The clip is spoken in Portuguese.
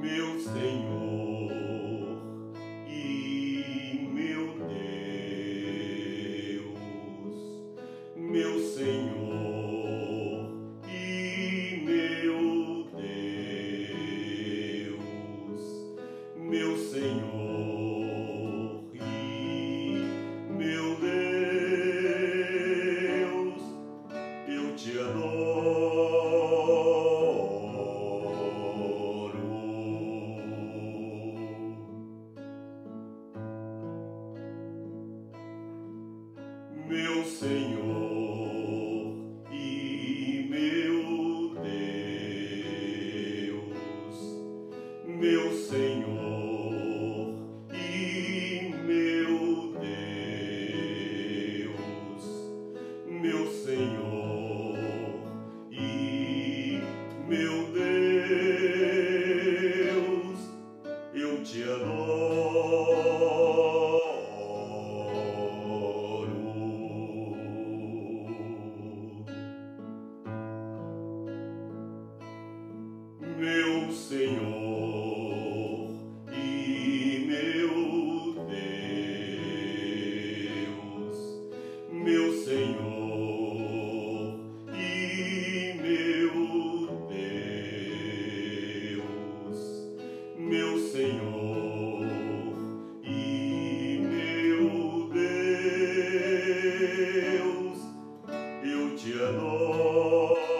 meu Senhor e meu Deus, meu Senhor e meu Deus, meu Senhor e meu Deus, eu te adoro. Meu Senhor e meu Deus, meu Senhor e meu Deus, meu Senhor e meu Deus, eu te adoro. Meu Senhor e meu Deus, meu Senhor e meu Deus, meu Senhor e meu Deus, eu te adoro.